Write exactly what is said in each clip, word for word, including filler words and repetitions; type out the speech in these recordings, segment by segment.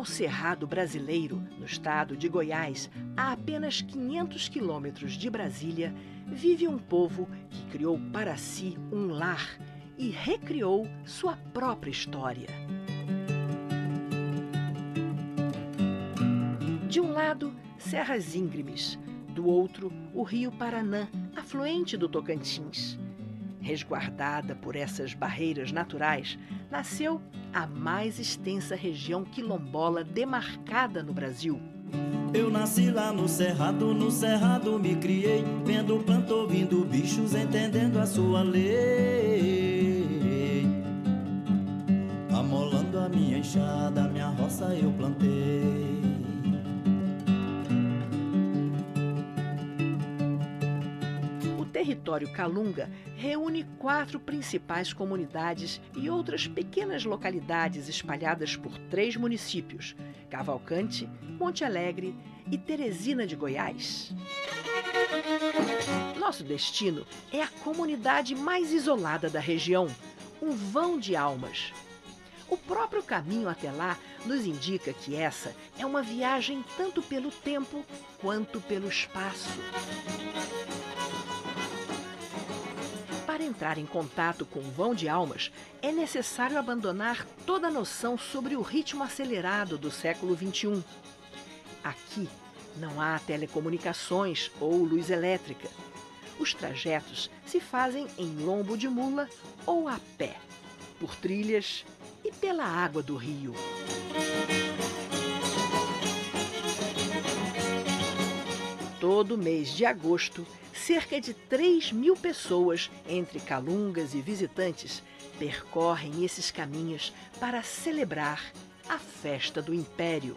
ao Cerrado brasileiro, no estado de Goiás, a apenas quinhentos quilômetros de Brasília, vive um povo que criou para si um lar e recriou sua própria história. De um lado, serras íngremes, do outro, o rio Paranã, afluente do Tocantins. Resguardada por essas barreiras naturais, nasceu a mais extensa região quilombola demarcada no Brasil. Eu nasci lá no Cerrado, no Cerrado me criei, vendo planta, ouvindo bichos, entendendo a sua lei. Amolando a minha enxada, minha roça eu plantei. O território Calunga reúne quatro principais comunidades e outras pequenas localidades espalhadas por três municípios: Cavalcante, Monte Alegre e Teresina de Goiás. Nosso destino é a comunidade mais isolada da região, um vão de almas. O próprio caminho até lá nos indica que essa é uma viagem tanto pelo tempo quanto pelo espaço. Para entrar em contato com o vão de almas, é necessário abandonar toda a noção sobre o ritmo acelerado do século vinte e um. Aqui não há telecomunicações ou luz elétrica. Os trajetos se fazem em lombo de mula ou a pé, por trilhas e pela água do rio. Todo mês de agosto, cerca de três mil pessoas, entre calungas e visitantes, percorrem esses caminhos para celebrar a festa do Império.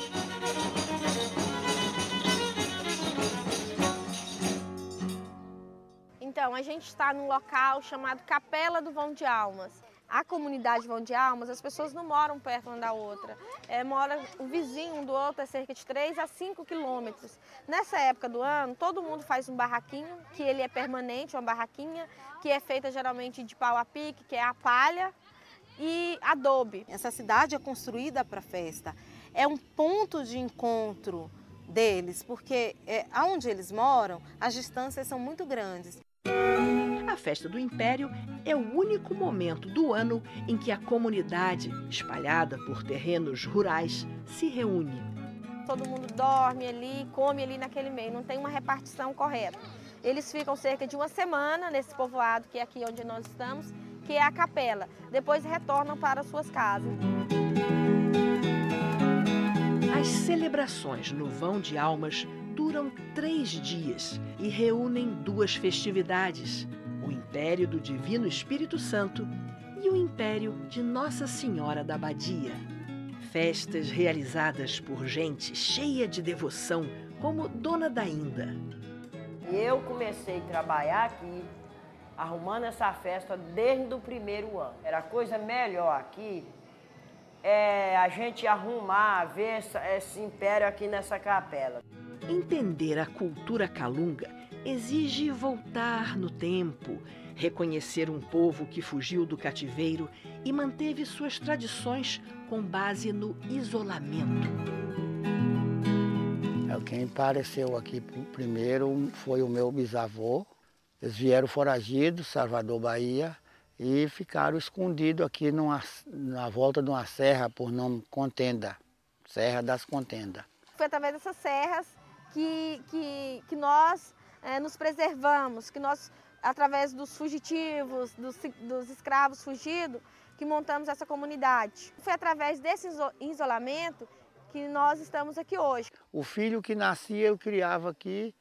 Então, a gente está num local chamado Capela do Vão de Almas. A comunidade Vão de Almas, as pessoas não moram perto uma da outra. É, mora o vizinho um do outro, é cerca de três a cinco quilômetros. Nessa época do ano, todo mundo faz um barraquinho, que ele é permanente, uma barraquinha, que é feita geralmente de pau a pique, que é a palha, e adobe. Essa cidade é construída para festa. É um ponto de encontro deles, porque é, onde eles moram, as distâncias são muito grandes. A festa do Império é o único momento do ano em que a comunidade, espalhada por terrenos rurais, se reúne. Todo mundo dorme ali, come ali naquele meio, não tem uma repartição correta. Eles ficam cerca de uma semana nesse povoado, que é aqui onde nós estamos, que é a capela. Depois retornam para suas casas. As celebrações no Vão de Almas duram três dias e reúnem duas festividades: o Império do Divino Espírito Santo e o Império de Nossa Senhora da Abadia. Festas realizadas por gente cheia de devoção, como Dona Dainda. Eu comecei a trabalhar aqui, arrumando essa festa desde o primeiro ano. Era a coisa melhor aqui, é a gente arrumar, ver esse império aqui nessa capela. Entender a cultura calunga exige voltar no tempo, reconhecer um povo que fugiu do cativeiro e manteve suas tradições com base no isolamento. Quem apareceu aqui primeiro foi o meu bisavô. Eles vieram foragidos, Salvador, Bahia, e ficaram escondidos aqui numa, na volta de uma serra por nome Contenda, Serra das Contendas. Foi através dessas serras que, que, que nós é, nos preservamos, que nós, através dos fugitivos, dos, dos escravos fugidos, que montamos essa comunidade. Foi através desse isolamento que nós estamos aqui hoje. O filho que nascia eu criava aqui,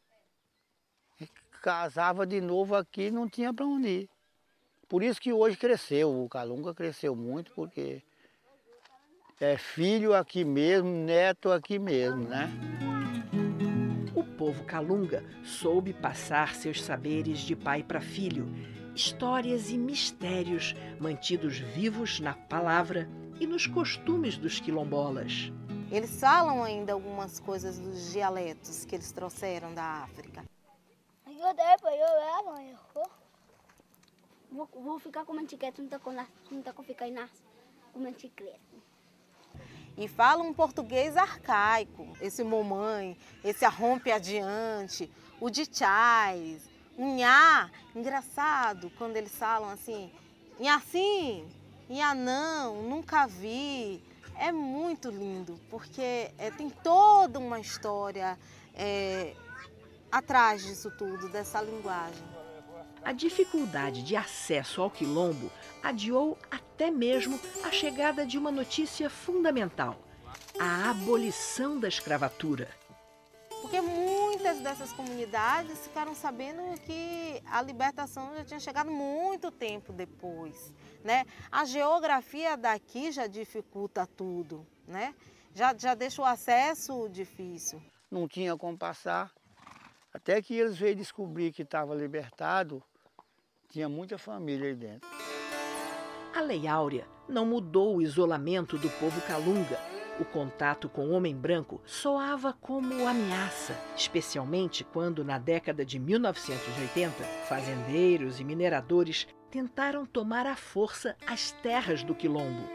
casava de novo aqui, não tinha para onde ir. Por isso que hoje cresceu, o Calunga cresceu muito, porque é filho aqui mesmo, neto aqui mesmo, né? O povo Calunga soube passar seus saberes de pai para filho, histórias e mistérios mantidos vivos na palavra e nos costumes dos quilombolas. Eles falam ainda algumas coisas dos dialetos que eles trouxeram da África. Vou, vou ficar com uma etiqueta, não está com, não tá com ficar aí na com uma etiqueta. e falam um português arcaico. Esse mamãe, esse arrompe adiante, o de chás, o nhá. Engraçado quando eles falam assim, nhá sim, nhá não, nunca vi. É muito lindo, porque é, tem toda uma história é, atrás disso tudo, dessa linguagem. A dificuldade de acesso ao quilombo adiou até mesmo a chegada de uma notícia fundamental: a abolição da escravatura. Porque muitas dessas comunidades ficaram sabendo que a libertação já tinha chegado muito tempo depois, né? A geografia daqui já dificulta tudo, né? Já, já deixa o acesso difícil. Não tinha como passar. Até que eles veio descobrir que estava libertado, tinha muita família aí dentro. A Lei Áurea não mudou o isolamento do povo calunga. O contato com o homem branco soava como ameaça, especialmente quando, na década de mil novecentos e oitenta, fazendeiros e mineradores tentaram tomar à força as terras do quilombo.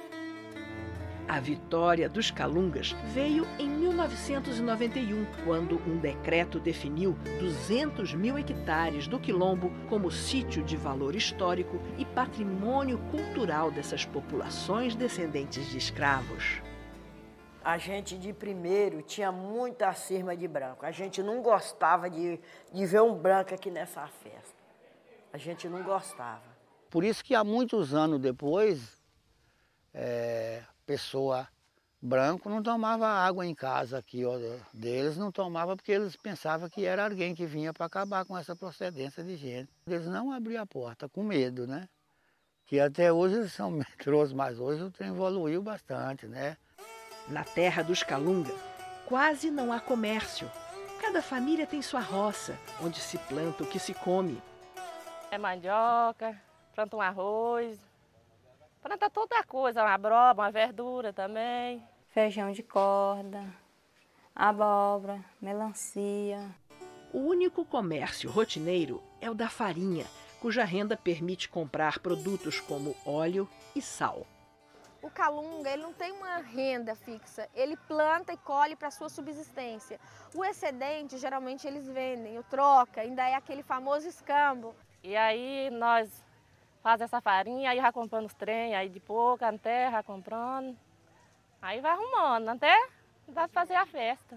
A vitória dos calungas veio em mil novecentos e noventa e um, quando um decreto definiu duzentos mil hectares do quilombo como sítio de valor histórico e patrimônio cultural dessas populações descendentes de escravos. A gente de primeiro tinha muita cisma de branco. A gente não gostava de, de ver um branco aqui nessa festa. A gente não gostava. Por isso que há muitos anos depois, é, pessoa branco não tomava água em casa aqui ó, deles, não tomava porque eles pensavam que era alguém que vinha para acabar com essa procedência de gente. Eles não abriam a porta com medo, né? Que até hoje eles são medrosos, mas hoje o trem evoluiu bastante, né? Na terra dos calunga, quase não há comércio. Cada família tem sua roça, onde se planta o que se come. É mandioca, planta um arroz, planta toda coisa, uma abóbora, uma verdura também. Feijão de corda, abóbora, melancia. O único comércio rotineiro é o da farinha, cuja renda permite comprar produtos como óleo e sal. O calunga, ele não tem uma renda fixa, ele planta e colhe para sua subsistência. O excedente, geralmente, eles vendem, o troca, ainda é aquele famoso escambo. E aí nós fazemos essa farinha, aí vai comprando os trem, aí de pouco, até vai comprando. Aí vai arrumando, até dá para fazer a festa.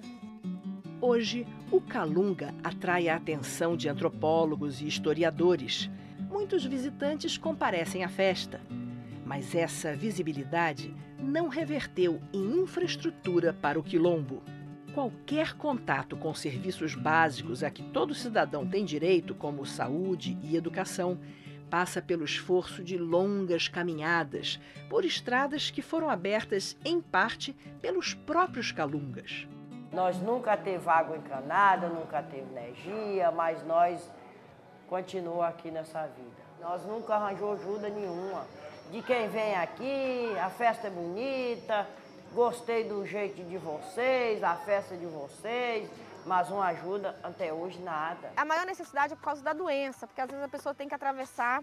Hoje, o calunga atrai a atenção de antropólogos e historiadores. Muitos visitantes comparecem à festa. Mas essa visibilidade não reverteu em infraestrutura para o quilombo. Qualquer contato com serviços básicos a que todo cidadão tem direito, como saúde e educação, passa pelo esforço de longas caminhadas por estradas que foram abertas, em parte, pelos próprios calungas. Nós nunca teve água encanada, nunca teve energia, mas nós continuamos aqui nessa vida. Nós nunca arranjamos ajuda nenhuma. De quem vem aqui, a festa é bonita, gostei do jeito de vocês, a festa de vocês, mas uma ajuda até hoje nada. A maior necessidade é por causa da doença, porque às vezes a pessoa tem que atravessar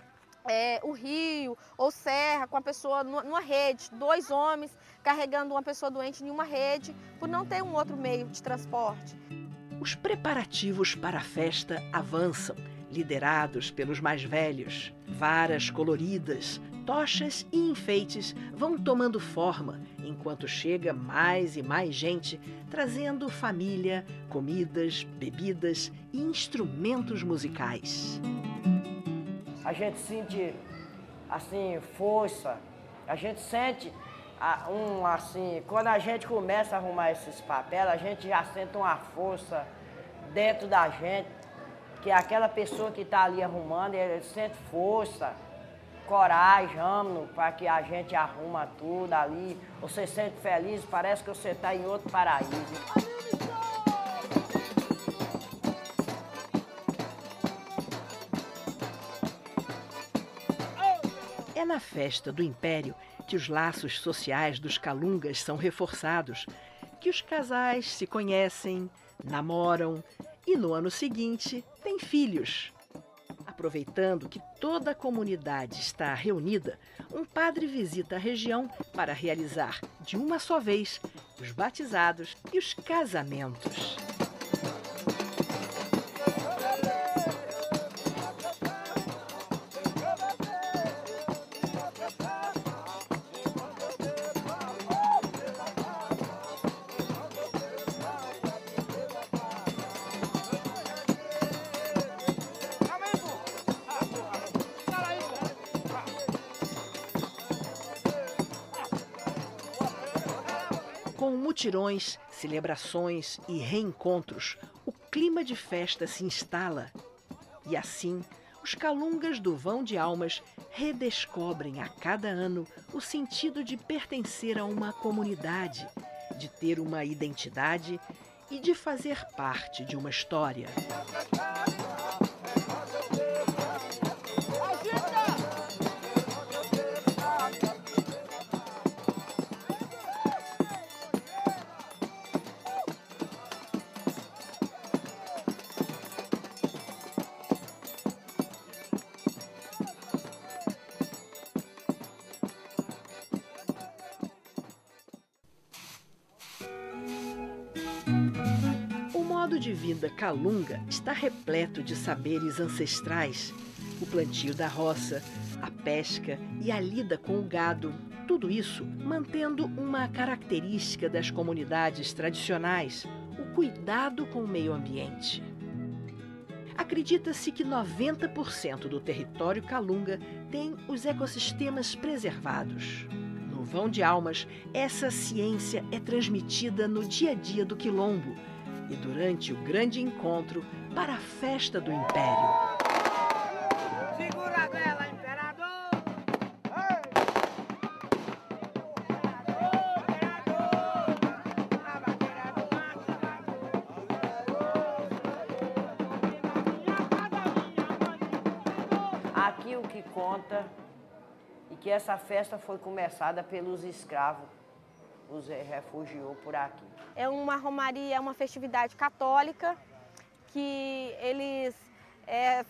é, o rio ou serra com a pessoa numa rede, dois homens carregando uma pessoa doente em uma rede, por não ter um outro meio de transporte. Os preparativos para a festa avançam, liderados pelos mais velhos. Varas coloridas, tochas e enfeites vão tomando forma, enquanto chega mais e mais gente, trazendo família, comidas, bebidas e instrumentos musicais. A gente sente, assim, força, a gente sente, um, assim, quando a gente começa a arrumar esses papéis, a gente já sente uma força dentro da gente, que aquela pessoa que está ali arrumando, ele sente força, coragem, ânimo, para que a gente arruma tudo ali. Você se sente feliz, parece que você está em outro paraíso. É na festa do Império que os laços sociais dos calungas são reforçados, que os casais se conhecem, namoram e no ano seguinte têm filhos. A Aproveitando que toda a comunidade está reunida, um padre visita a região para realizar, de uma só vez, os batizados e os casamentos. Com mutirões, celebrações e reencontros, o clima de festa se instala. E assim, os calungas do Vão de Almas redescobrem a cada ano o sentido de pertencer a uma comunidade, de ter uma identidade e de fazer parte de uma história. O modo de vida calunga está repleto de saberes ancestrais. O plantio da roça, a pesca e a lida com o gado, tudo isso mantendo uma característica das comunidades tradicionais, o cuidado com o meio ambiente. Acredita-se que noventa por cento do território calunga tem os ecossistemas preservados. No Vão de Almas, essa ciência é transmitida no dia a dia do quilombo e durante o grande encontro para a festa do Império. Segura dela, imperador! Aqui o que conta é que essa festa foi começada pelos escravos, os refugiou por aqui. É uma romaria, é uma festividade católica que eles é,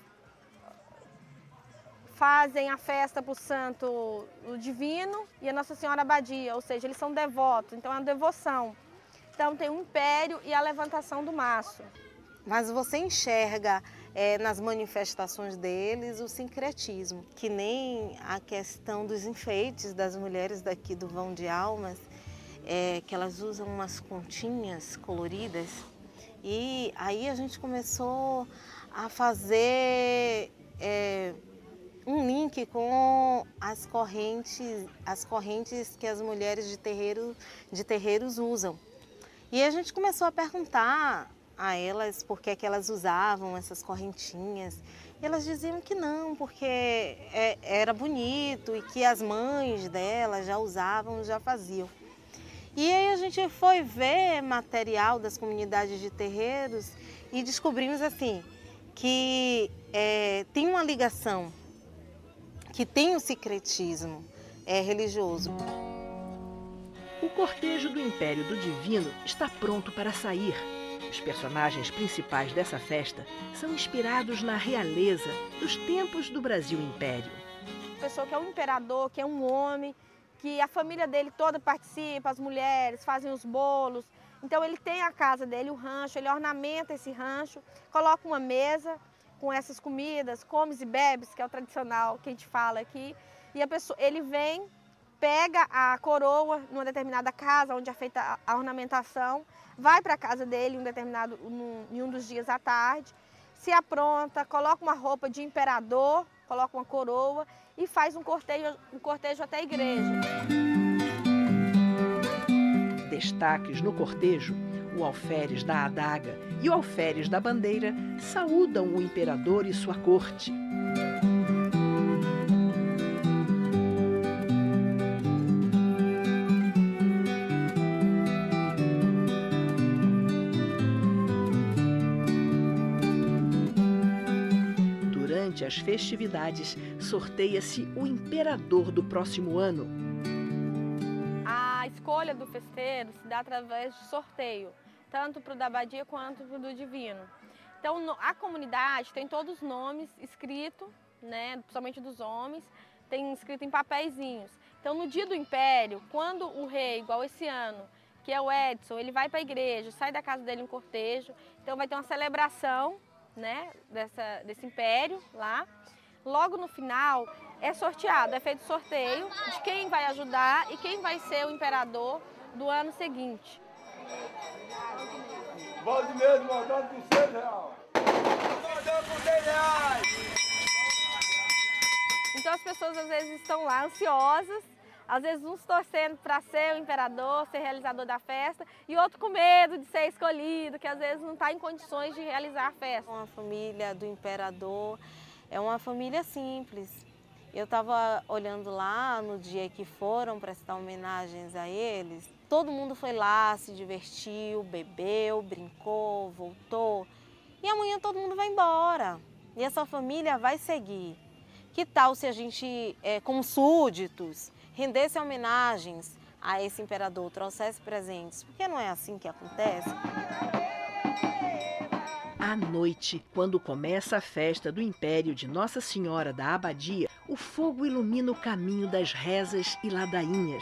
fazem a festa para o santo o divino e a Nossa Senhora Abadia, ou seja, eles são devotos, então é uma devoção. Então tem o império e a levantação do maço. Mas você enxerga é, nas manifestações deles o sincretismo, que nem a questão dos enfeites das mulheres daqui do Vão de Almas, é, que elas usam umas continhas coloridas. E aí a gente começou a fazer é, um link com as correntes, as correntes que as mulheres de, terreiro, de terreiros usam. E a gente começou a perguntar a elas por que, que elas usavam essas correntinhas. E elas diziam que não, porque é, era bonito e que as mães delas já usavam, já faziam. E aí a gente foi ver material das comunidades de terreiros e descobrimos assim, que é, tem uma ligação, que tem o sincretismo é, religioso. O cortejo do Império do Divino está pronto para sair. Os personagens principais dessa festa são inspirados na realeza dos tempos do Brasil Império. A pessoa que é um imperador, que é um homem, que a família dele toda participa, as mulheres fazem os bolos. Então ele tem a casa dele, o rancho, ele ornamenta esse rancho, coloca uma mesa com essas comidas, comes e bebes, que é o tradicional que a gente fala aqui. E a pessoa, ele vem, pega a coroa numa determinada casa onde é feita a ornamentação, vai para a casa dele em um determinado, num, em um dos dias à tarde, se apronta, coloca uma roupa de imperador, coloca uma coroa e faz um cortejo, um cortejo até a igreja. Destaques no cortejo, o alferes da adaga e o alferes da bandeira saúdam o imperador e sua corte. Durante as festividades, sorteia-se o imperador do próximo ano. A escolha do festeiro se dá através de sorteio, tanto para o da abadia quanto para o do divino. Então, no, a comunidade tem todos os nomes escritos, né, principalmente dos homens, tem escrito em papeizinhos. Então, no dia do Império, quando o rei, igual esse ano, que é o Edson, ele vai para a igreja, sai da casa dele em cortejo, então vai ter uma celebração, né, dessa, desse Império lá. Logo no final, é sorteado, é feito sorteio de quem vai ajudar e quem vai ser o imperador do ano seguinte. Valdinei, mandando por seis reais. Mandando por seis reais. Então as pessoas às vezes estão lá ansiosas, às vezes uns torcendo para ser o imperador, ser realizador da festa, e outro com medo de ser escolhido, que às vezes não está em condições de realizar a festa. Uma família do imperador é uma família simples. Eu estava olhando lá no dia que foram prestar homenagens a eles, todo mundo foi lá, se divertiu, bebeu, brincou, voltou, e amanhã todo mundo vai embora, e essa família vai seguir. Que tal se a gente, é, como súditos, rendesse homenagens a esse imperador, trouxesse presentes? Porque não é assim que acontece? À noite, quando começa a festa do Império de Nossa Senhora da Abadia, o fogo ilumina o caminho das rezas e ladainhas.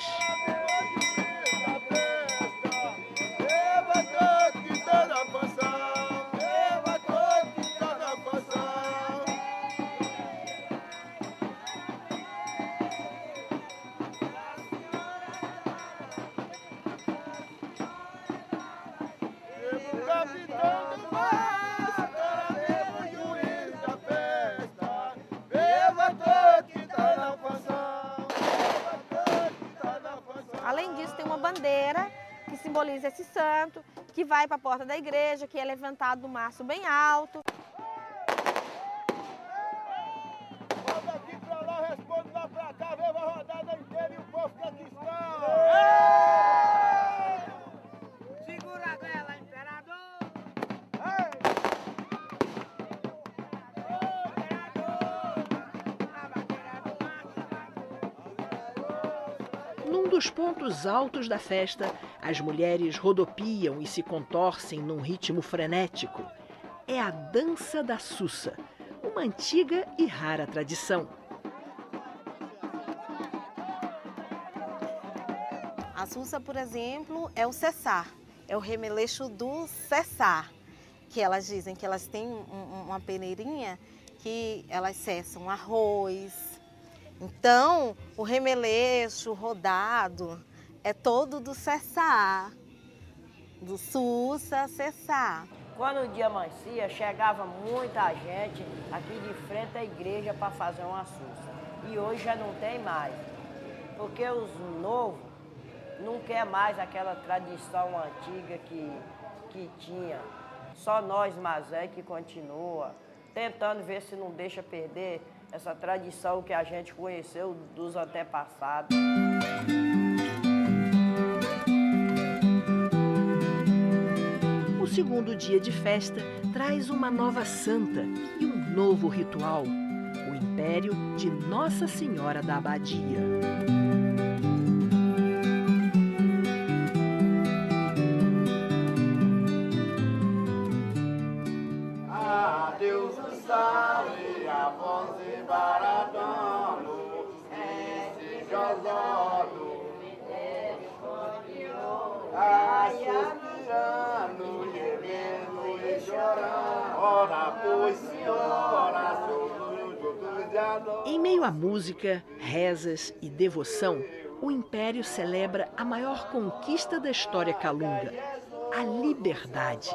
Além disso, tem uma bandeira que simboliza esse santo, que vai para a porta da igreja, que é levantado do mastro bem alto. Roda aqui pra lá, responde lá pra cá, vem a rodada inteira e o povo que aqui está. Segura a vela, imperador! Num dos pontos altos da festa, as mulheres rodopiam e se contorcem num ritmo frenético. É a dança da Sussa, uma antiga e rara tradição. A Sussa, por exemplo, é o cessar, é o remeleixo do cessar, que elas dizem que elas têm um, uma peneirinha que elas cessam arroz. Então, o remeleixo, o rodado, é todo do cessar, do Sussa cessar. Quando o dia amanhecia, chegava muita gente aqui de frente à igreja para fazer uma Sussa. E hoje já não tem mais, porque os novos não quer mais aquela tradição antiga que, que tinha. Só nós, Mazé, que continua, tentando ver se não deixa perder essa tradição que a gente conheceu dos antepassados. O segundo dia de festa traz uma nova santa e um novo ritual, o Império de Nossa Senhora da Abadia. Adeus, salve, Afonso e Baratano, esse Josódo, a suspirando, gemendo e chorando, ora, pois, senhora, sobre todos de ador. Em meio à música, rezas e devoção, o Império celebra a maior conquista da história calunga, a liberdade.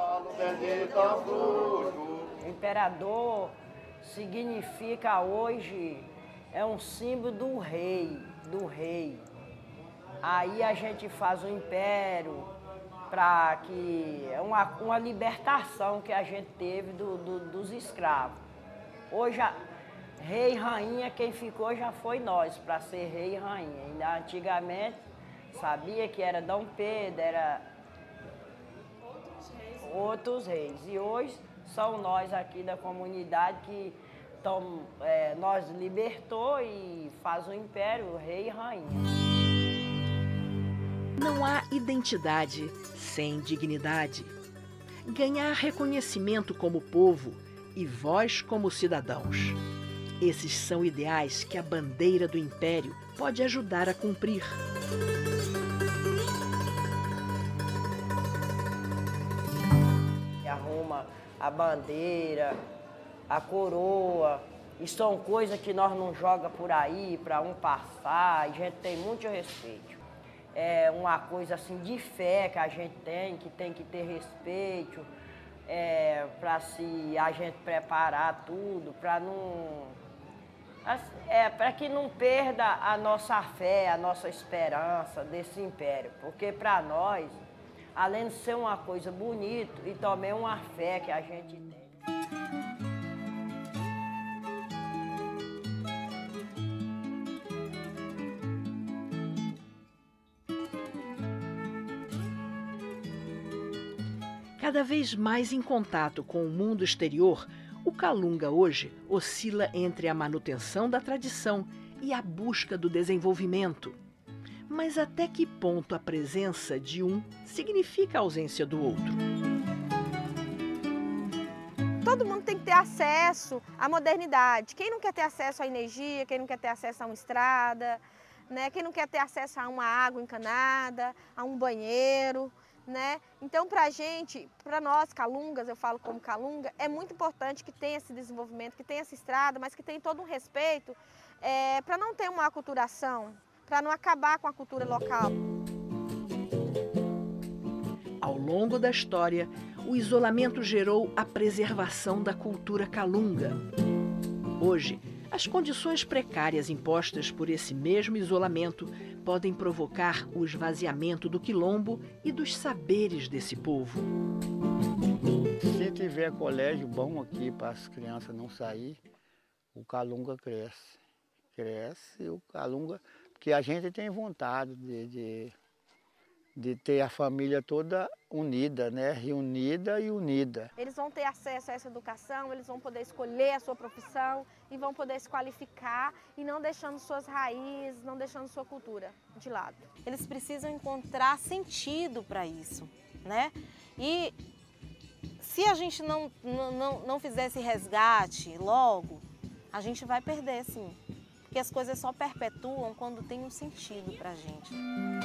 O imperador significa hoje, é um símbolo do rei, do rei. Aí a gente faz o império para que é uma, uma libertação que a gente teve do, do, dos escravos. Hoje, a, rei e rainha, quem ficou já foi nós, para ser rei e rainha. Ainda antigamente, sabia que era Dom Pedro, era outros reis. E hoje são nós aqui da comunidade que tão, é, nós libertou e faz o império, rei e rainha. Não há identidade sem dignidade. ganhar reconhecimento como povo e voz como cidadãos. Esses são ideais que a bandeira do Império pode ajudar a cumprir. Arruma a bandeira, a coroa, e são coisas que nós não joga por aí para um passar, a gente tem muito respeito. É uma coisa assim de fé que a gente tem, que tem que ter respeito, é, para se a gente preparar tudo, para não é, para que não perda a nossa fé, a nossa esperança desse império, porque para nós, além de ser uma coisa bonita, e também uma fé que a gente tem. Cada vez mais em contato com o mundo exterior, o Calunga hoje oscila entre a manutenção da tradição e a busca do desenvolvimento. Mas até que ponto a presença de um significa a ausência do outro? Todo mundo tem que ter acesso à modernidade. Quem não quer ter acesso à energia, quem não quer ter acesso a uma estrada, né? Quem não quer ter acesso a uma água encanada, a um banheiro. Né? Então, para a gente, para nós calungas, eu falo como calunga, é muito importante que tenha esse desenvolvimento, que tenha essa estrada, mas que tenha todo um respeito é, para não ter uma aculturação, para não acabar com a cultura local. Ao longo da história, o isolamento gerou a preservação da cultura calunga. Hoje, as condições precárias impostas por esse mesmo isolamento podem provocar o esvaziamento do quilombo e dos saberes desse povo. Se tiver colégio bom aqui para as crianças não sair, o calunga cresce. Cresce o calunga, porque a gente tem vontade de, de, de ter a família toda unida, né? Reunida e unida. Eles vão ter acesso a essa educação, eles vão poder escolher a sua profissão e vão poder se qualificar e não deixando suas raízes, não deixando sua cultura de lado. Eles precisam encontrar sentido para isso, né? E se a gente não, não, não fizer esse resgate logo, a gente vai perder, sim. Porque as coisas só perpetuam quando tem um sentido para a gente.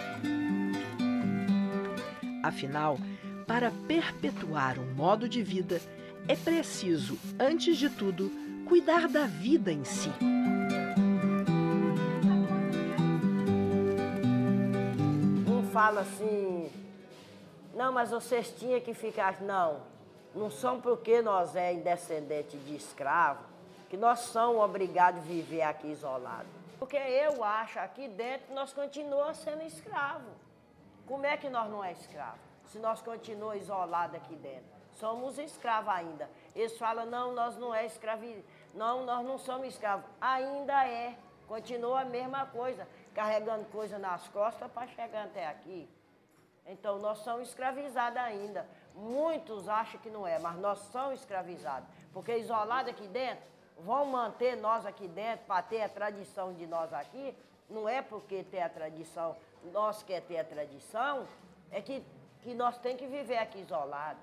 Afinal, para perpetuar um modo de vida, é preciso, antes de tudo, cuidar da vida em si. Um fala assim, não, mas vocês tinham que ficar... Não, não são porque nós é descendente de escravo que nós somos obrigados a viver aqui isolados. Porque eu acho, aqui dentro, nós continuamos sendo escravos. Como é que nós não é escravo? Se nós continuamos isolados aqui dentro. Somos escravos ainda. Eles falam, não, nós não é escravi... Não, nós não somos escravos. Ainda é. Continua a mesma coisa. Carregando coisa nas costas para chegar até aqui. Então, nós somos escravizados ainda. Muitos acham que não é, mas nós somos escravizados. Porque isolados aqui dentro, vão manter nós aqui dentro para ter a tradição de nós aqui. Não é porque ter a tradição, nós quer ter a tradição, é que, que nós temos que viver aqui isolados.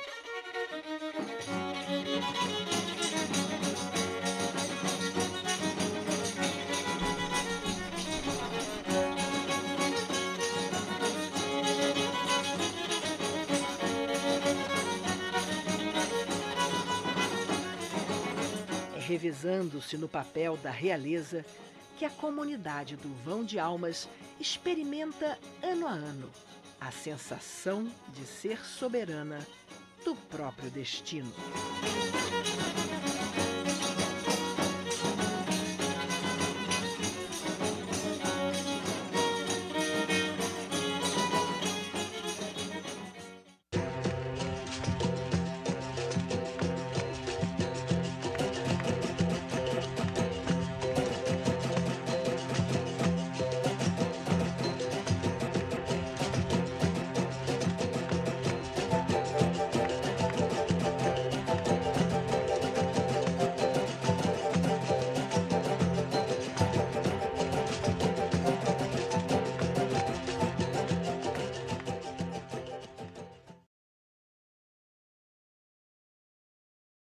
É revezando-se no papel da realeza que a comunidade do Vão de Almas experimenta ano a ano a sensação de ser soberana do próprio destino.